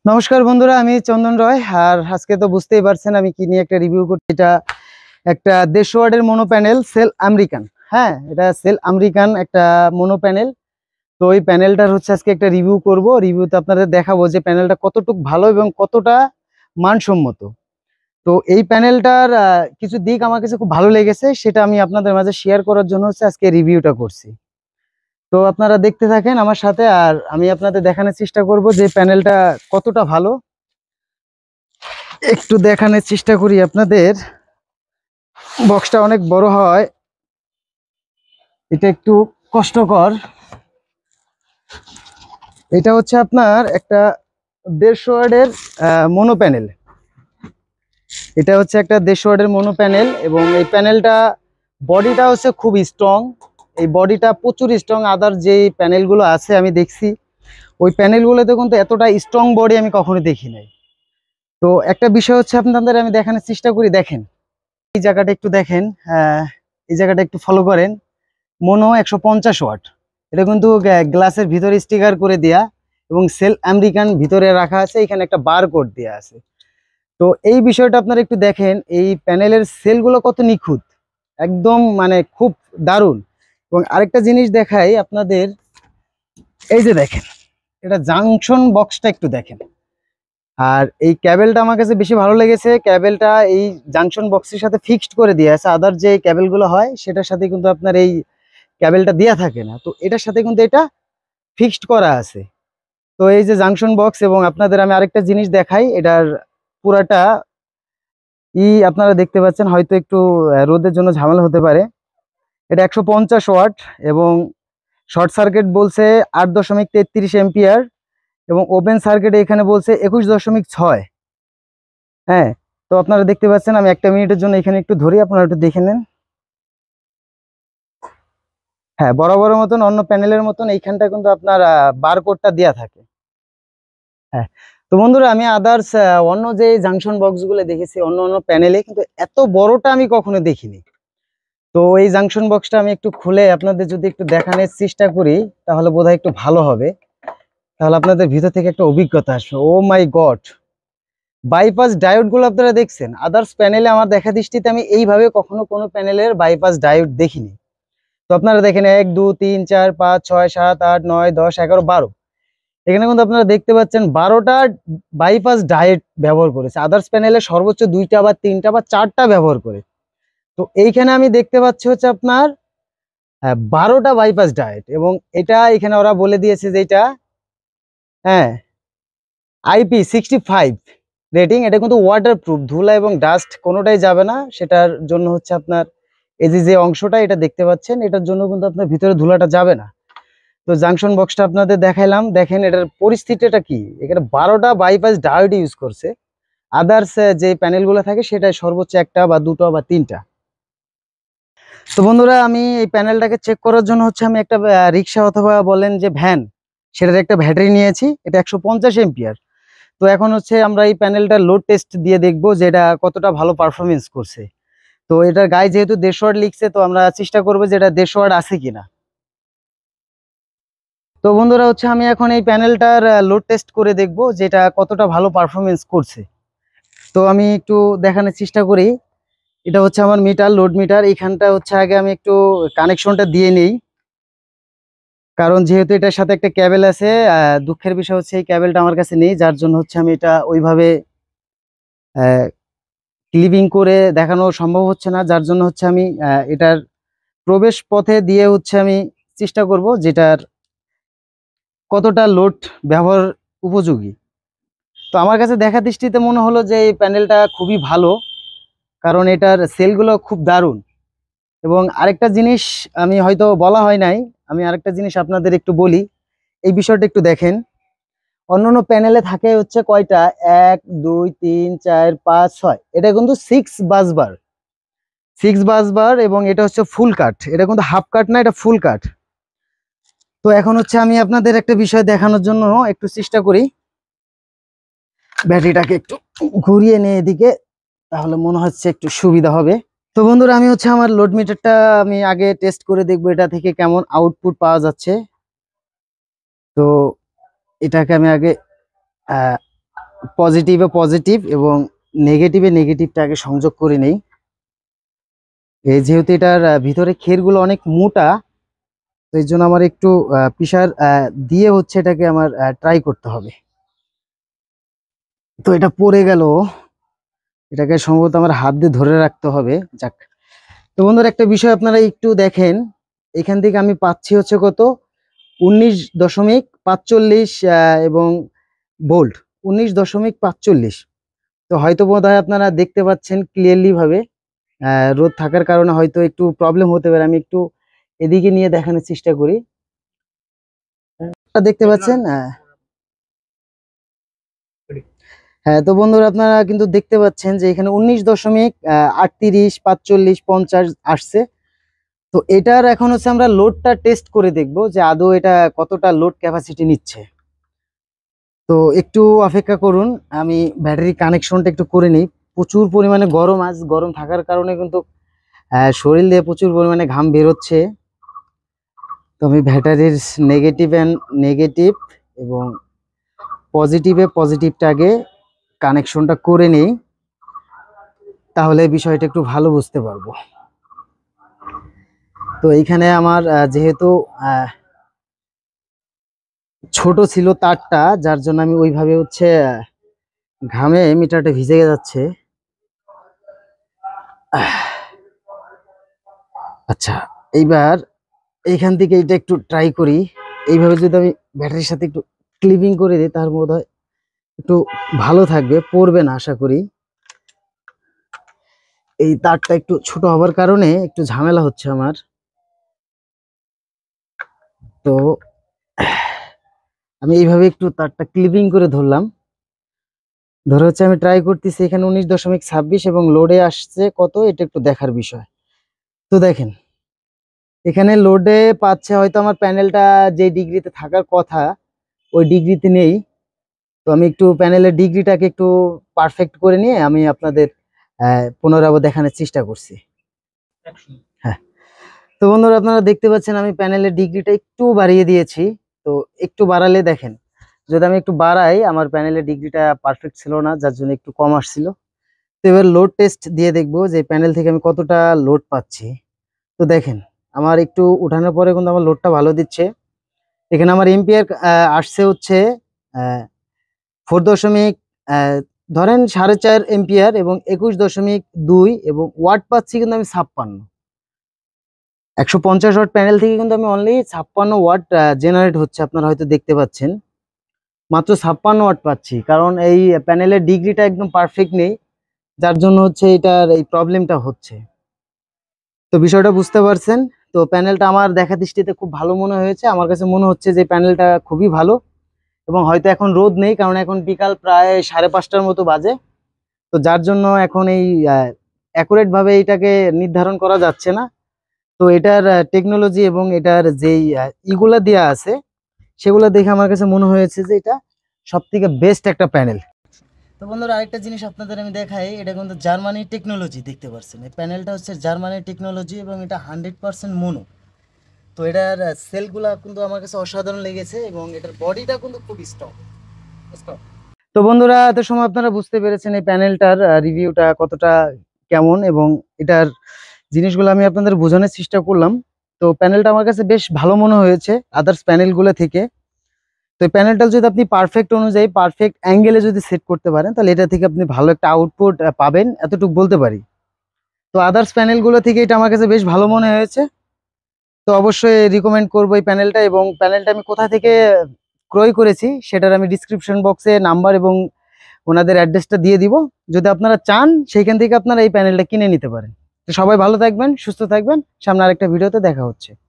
নমস্কার বন্ধুরা, আমি চন্দন রয়। আর আজকে তো বুঝতেই পারছেন আমি কি নিয়ে একটা রিভিউ করছি। এটা একটা 150 ওয়াটের মোনো প্যানেল, সেল আমেরিকান। হ্যাঁ, এটা সেল আমেরিকান একটা মোনো প্যানেল। তো ওই প্যানেলটার হচ্ছে আজকে একটা রিভিউ করব। রিভিউতে আপনাদের দেখাবো যে প্যানেলটা কতটুকু ভালো এবং কতটা মানসম্মত। তো এই প্যানেলটার কিছু দিক আমার কাছে খুব ভালো লেগেছে, সেটা আমি আপনাদের মাঝে শেয়ার করার জন্য হচ্ছে আজকে রিভিউটা করছি। তো আপনারা দেখতে থাকেন আমার সাথে, আর আমি আপনাদের দেখানোর চেষ্টা করব যে প্যানেলটা কতটা ভালো। একটু দেখানোর চেষ্টা করি আপনাদের। বক্সটা অনেক বড় হয়, এটা একটু কষ্টকর। এটা হচ্ছে আপনার একটা 150 ওয়াটের মোনো প্যানেল। এটা হচ্ছে একটা 150 ওয়াটের মোনো প্যানেল, এবং এই প্যানেলটা বডিটা হচ্ছে খুব স্ট্রং। এই বডিটা প্রচুর স্ট্রং। আদার যে প্যানেলগুলো আছে আমি দেখছি, ওই প্যানেলগুলোতে কিন্তু এতটা স্ট্রং বডি আমি কখনো দেখি নাই। তো একটা বিষয় হচ্ছে আপনাদের আমি দেখানোর চেষ্টা করি। দেখেন এই জায়গাটা একটু দেখেন, এই জায়গাটা একটু ফলো করেন। Mono 150 watt. এটা কিন্তু গ্লাসের ভিতরে স্টিকার করে দেয়া, এবং সেল আমেরিকান ভিতরে রাখা আছে। এখানে একটা বার কোড দেওয়া আছে। তো এই বিষয়টা আপনারা একটু দেখেন, এই প্যানেলের সেলগুলো কত নিখুঁত, একদম মানে খুব দারুণ। এবং আরেকটা জিনিস দেখাই আপনাদের, এই যে দেখেন এটা জাংশন বক্সটা একটু দেখেন। আর এই ক্যাবেলটা আমার কাছে বেশি ভালো লেগেছে। ক্যাবেলটা এই জাংশন বক্সের সাথে ফিক্সড করে দিয়ে আছে। আদার যে ক্যাবেলগুলো হয় সেটার সাথে কিন্তু আপনার এই ক্যাবেলটা দেওয়া থাকে না, তো এটার সাথে কিন্তু এটা ফিক্সড করা আছে। তো এই যে জাংশন বক্স, এবং আপনাদের আমি আরেকটা জিনিস দেখাই। এটার পুরাটা আপনারা দেখতে পাচ্ছেন, হয়তো একটু রোদের জন্য ঝামেলা হতে পারে। এটা 150 ওয়াট, এবং শর্ট সার্কিট বলছে 8.33 এম্পিয়ার, এবং ওপেন সার্কিট এখানে বলছে 21.6। হ্যাঁ, তো আপনারা দেখতে পাচ্ছেন। আমি একটা মিনিটের জন্য এখানে একটু ধরি, আপনারা একটু দেখে নেন। হ্যাঁ, বরাবরের মতন অন্য প্যানেলের মতন এইখানটা কিন্তু আপনার বারকোডটা দেওয়া থাকে। হ্যাঁ, তো বন্ধুরা আমি আদার্স অন্য যে জাংশন বক্সগুলো দেখেছি অন্য অন্য প্যানেলে, কিন্তু এত বড়টা আমি কখনো দেখিনি। তো এই জাংশন বক্সটা আমি একটু খুলে আপনাদের যদি একটু দেখানোর চেষ্টা করি, তাহলে বোধহয় একটু ভালো হবে। তাহলে আপনাদের ভিতর থেকে একটা অভিজ্ঞতা আসবে। Oh my god, bypass diode গুলো আপনারা দেখছেন আদার্স প্যানেলে? আমার দেখা দৃষ্টিতে আমি এইভাবে কখনো কোনো প্যানেলের বাইপাস ডায়োড দেখিনি। তো আপনারা দেখেন 1 2 3 4 5 6 7 8 9 10 11 12, এখানে কিন্তু আপনারা দেখতে পাচ্ছেন 12টা বাইপাস ডায়োড ব্যবহার করেছে। আদার্স প্যানেলে সর্বোচ্চ 2টা বা 3টা বা 4টা ব্যবহার করে। তো এইখানে আমি দেখতে পাচ্ছি হচ্ছে আপনার 12টা বাইপাস ডায়োড, এবং এটা এখানে ওরা বলে দিয়েছে যে এটা হ্যাঁ IP65 রেটিং। এটা কিন্তু ওয়াটার প্রুফ, ধুলা এবং ডাস্ট কোনোটাই যাবে না। সেটার জন্য হচ্ছে আপনার এই যে অংশটা এটা দেখতে পাচ্ছেন, এটার জন্য কিন্তু আপনার ভিতরে ধুলাটা যাবে না। তো জাংশন বক্সটা আপনাদের দেখাইলাম, দেখেন এটার পরিস্থিতিটা কি। এখানে 12টা বাইপাস ডায়োড ইউজ করছে। আদার্স যে প্যানেলগুলো থাকে সেটাই সর্বোচ্চ 1টা বা 2টা বা 3টা। তো বন্ধুরা আমি এই প্যানেলটাকে চেক করার জন্য হচ্ছে আমি একটা রিক্সা অথবা বলেন যে ভ্যান, সেটার একটা ব্যাটারি নিয়েছি। এটা 150 এম্পিয়ার। তো এখন হচ্ছে আমরা এই প্যানেলটা লোড টেস্ট দিয়ে দেখবো যে এটা কতটা ভালো পারফরমেন্স করছে। তো এটার গায়ে যেহেতু 150 ওয়াট লিখছে, তো আমরা চেষ্টা করবো যে এটা 150 ওয়াট আছে কিনা। তো বন্ধুরা হচ্ছে আমি এখন এই প্যানেলটার লোড টেস্ট করে দেখবো যেটা কতটা ভালো পারফরমেন্স করছে। তো আমি একটু দেখানোর চেষ্টা করি। এটা হচ্ছে আমার মিটার, লোড মিটার। এইখানটা হচ্ছে আগে আমি একটু কানেকশনটা দিয়ে নেই, কারণ যেহেতু এটার সাথে একটা ক্যাবেল আছে। দুঃখের বিষয় হচ্ছে এই ক্যাবেলটা আমার কাছে নেই, যার জন্য হচ্ছে আমি এটা ওইভাবে ক্লিপিং করে দেখানো সম্ভব হচ্ছে না। যার জন্য হচ্ছে আমি এটার প্রবেশ পথে দিয়ে হচ্ছে আমি চেষ্টা করব যেটার কতটা লোড ব্যবহার উপযোগী। তো আমার কাছে দেখা দৃষ্টিতে মনে হলো যে এই প্যানেলটা খুবই ভালো, কারণ এটার সেলগুলো খুব দারুণ। এবং আরেকটা জিনিস আমি হয়তো বলা হয় নাই, আমি আরেকটা জিনিস আপনাদের একটু বলি। এই বিষয়টা একটু দেখেন, অন্যান্য প্যানেলে থাকে হচ্ছে কয়টা, 1 2 3 4 5 6, এটা কিন্তু 6 বাসবার, 6 বাসবার, এবং এটা হচ্ছে ফুল কাট। এটা কিন্তু হাফ কাট না, এটা ফুল কাট। তো এখন হচ্ছে আমি আপনাদের একটা বিষয় দেখানোর জন্য একটু চেষ্টা করি, ব্যাটারিটাকে একটু ঘুরিয়ে নিয়ে এদিকে, তাহলে মনে হচ্ছে একটু সুবিধা হবে। তো বন্ধুরা আমি হচ্ছে আমার লোড মিটারটা আমি আগে টেস্ট করে দেখবো এটা থেকে কেমন আউটপুট পাওয়া যাচ্ছে। তো এটাকে আমি আগে পজিটিভে পজিটিভ এবং নেগেটিভে নেগেটিভটাকে সংযোগ করে নেই। এই যেহেতু এটার ভিতরে ক্ষীরগুলো অনেক মোটা, তো এই জন্য আমার একটু প্রেসার দিয়ে হচ্ছে এটাকে আমার ট্রাই করতে হবে। তো এটা পড়ে গেল, এটাকে সম্ভবত আমার হাত দিয়ে ধরে রাখতে হবে। যাক, তো বন্ধুরা একটা বিষয় আপনারা একটু দেখেন, এখান থেকে আমি পাচ্ছি হচ্ছে কত 19.45 এবং ভোল্ট 19.45। তো হয়তো বোধহয় আপনারা দেখতে পাচ্ছেন ক্লিয়ারলি ভাবে, রোদ থাকার কারণে হয়তো একটু প্রবলেম হতে পারে। আমি একটু এদিকে নিয়ে দেখানোর চেষ্টা করি। দেখতে পাচ্ছেন? হ্যাঁ, তো বন্ধুরা আপনারা কিন্তু দেখতে পাচ্ছেন যে এখানে 19.38, 45, 50 আসছে। তো এটার এখন হচ্ছে আমরা লোডটা টেস্ট করে দেখব যে আদৌ এটা কতটা লোড ক্যাপাসিটি নিচ্ছে। তো একটু অপেক্ষা করুন, আমি ব্যাটারি কানেকশনটা একটু করে নিই। প্রচুর পরিমাণে গরম, আজ গরম থাকার কারণে কিন্তু শরীর দিয়ে প্রচুর পরিমাণে ঘাম বেরোচ্ছে। তো আমি ব্যাটারির নেগেটিভ এবং পজিটিভটা আগে কানেকশনটা করে নিই, তাহলে বিষয়টা একটু ভালো বুঝতে পারবো। তো এইখানে আমার যেহেতু ছোট ছিল তারটা, যার জন্য আমি ওইভাবে হচ্ছে ঘামে মিটারটা ভিজে যাচ্ছে। আচ্ছা, এইবার এইখান থেকে এটা একটু ট্রাই করি। এইভাবে যদি আমি ব্যাটারির সাথে একটু ক্লিপিং করে দিই, তার মধ্যে একটু ভালো থাকবে, পড়বে না আশা করি। এই তারটা একটু ছোট হওয়ার কারণে একটু ঝামেলা হচ্ছে আমার। তো আমি এইভাবে একটু তারটা ক্লিপিং করে ধরলাম, ধরে হচ্ছে আমি ট্রাই করতেছি। এখানে 19.26 এবং লোডে আসছে কত, এটা একটু দেখার বিষয়। তো দেখেন, এখানে লোডে পাচ্ছে হয়তো আমার প্যানেলটা যে ডিগ্রিতে থাকার কথা ওই ডিগ্রিতে নেই। তো আমি একটু প্যানেলের ডিগ্রিটাকে একটু পারফেক্ট করে নিয়ে আমি আপনাদের পুনরায় দেখানোর চেষ্টা করছি। হ্যাঁ, তো বন্ধুরা আপনারা দেখতে পাচ্ছেন আমি প্যানেলের ডিগ্রিটা একটু বাড়িয়ে দিয়েছি। তো একটু বাড়ালে দেখেন, যদি আমি একটু বাড়াই, আমার প্যানেলের ডিগ্রিটা পারফেক্ট ছিল না, যার জন্য একটু কম আসছিল। তো এবার লোড টেস্ট দিয়ে দেখবো যে প্যানেল থেকে আমি কতটা লোড পাচ্ছি। তো দেখেন, আমার একটু উঠানোর পরে কিন্তু আমার লোডটা ভালো দিচ্ছে। এখানে আমার এম্পিয়ার আসছে হচ্ছে 4 ধরেন 4.5 এম্পিয়ার এবং 21.2 এবং ওয়াট পাচ্ছি কিন্তু আমি 56। 150 ওয়াট প্যানেল থেকে কিন্তু আমি অনলি 56 ওয়াট জেনারেট হচ্ছে, আপনারা হয়তো দেখতে পাচ্ছেন। মাত্র 56 ওয়াট পাচ্ছি, কারণ এই প্যানেলের ডিগ্রিটা একদম পারফেক্ট নেই, যার জন্য হচ্ছে এটার এই প্রবলেমটা হচ্ছে। তো বিষয়টা বুঝতে পারছেন? তো প্যানেলটা আমার দেখা দৃষ্টিতে খুব ভালো মনে হয়েছে। আমার কাছে মনে হচ্ছে যে প্যানেলটা খুবই ভালো, এবং হয়তো এখন রোদ নেই, কারণ এখন বিকাল প্রায় 5:30টার মতো বাজে। তো যার জন্য এখন এই অ্যাকুরেট ভাবে এটাকে নির্ধারণ করা যাচ্ছে না। তো এটার টেকনোলজি এবং এটার যেই ইগুলা দেওয়া আছে সেগুলো দেখে আমার কাছে মনে হয়েছে যে এটা সবথেকে বেস্ট একটা প্যানেল। তো বন্ধুরা আরেকটা জিনিস আপনাদের আমি দেখাই, এটা কিন্তু জার্মানি টেকনোলজি, দেখতে পাচ্ছেন এই প্যানেলটা হচ্ছে জার্মানি টেকনোলজি এবং এটা 100% মোনো। তো এটার সেলগুলা কিন্তু আমার কাছে অসাধারণ লেগেছে এবং এটার বডিটা কিন্তু খুব স্ট্রং। তো বন্ধুরা এত সময় আপনারা বুঝতে পেরেছেন এই প্যানেলটার রিভিউটা কতটা কেমন, এবং এটার জিনিসগুলো আমি আপনাদের বোঝানোর চেষ্টা করলাম। তো প্যানেলটা আমার কাছে বেশ ভালো মনে হয়েছে আদার্স প্যানেলগুলো থেকে। তো এই প্যানেলটা যদি আপনি পারফেক্ট অনুযায়ী পারফেক্ট অ্যাঙ্গেলে যদি সেট করতে পারেন, তাহলে এটা থেকে আপনি ভালো একটা আউটপুট পাবেন, এতটুকু বলতে পারি। তো আদার্স প্যানেলগুলো থেকে এটা আমার কাছে বেশ ভালো মনে হয়েছে। তো অবশ্যই রিকমেন্ড করবো এই প্যানেলটা, এবং প্যানেলটা আমি কোথা থেকে ক্রয় করেছি সেটার আমি ডিসক্রিপশন বক্সে নাম্বার এবং ওনাদের অ্যাড্রেসটা দিয়ে দিব। যদি আপনারা চান সেইখান থেকে আপনারা এই প্যানেলটা কিনে নিতে পারেন। তো সবাই ভালো থাকবেন, সুস্থ থাকবেন, সামনে আরেকটা ভিডিওতে দেখা হচ্ছে।